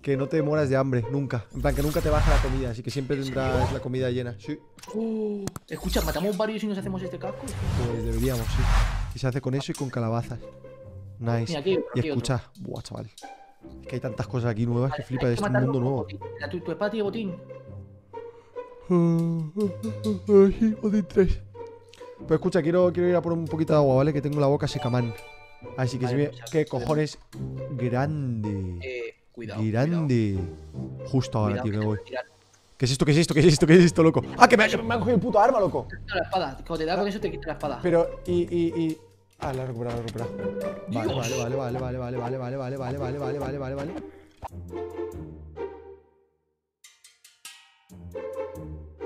que no te mueras de hambre, nunca. En plan, que nunca te baja la comida, así que siempre tendrás la comida llena. Sí. Escucha, ¿matamos varios y nos hacemos este casco? Pues deberíamos, sí. Y se hace con eso y con calabazas. Nice. Mira, aquí hay otro, Y aquí hay otro. escucha, buah, chaval. Es que hay tantas cosas aquí nuevas que flipa Hay de que este matarlo mundo con nuevo. botín. Mira, tu espada tiene botín. Sí, Odin 3. Pues escucha, quiero ir a por un poquito de agua, ¿vale? Que tengo la boca secamán. Así que Vale, si me... pues, ¿Qué cojones? Grande. Cuidado. Grande. Justo ahora, Cuidado, tío, que me te voy. puede tirar. ¿Qué es esto? ¿Qué es esto? ¿Qué es esto? ¿Qué es esto, loco? ¡Ah, que me ha cogido el puto arma, loco! Te quita la espada. Cuando te da con eso, te quita la espada. Pero, Ah, la he recuperado, la he recuperado. Vale, Dios. vale.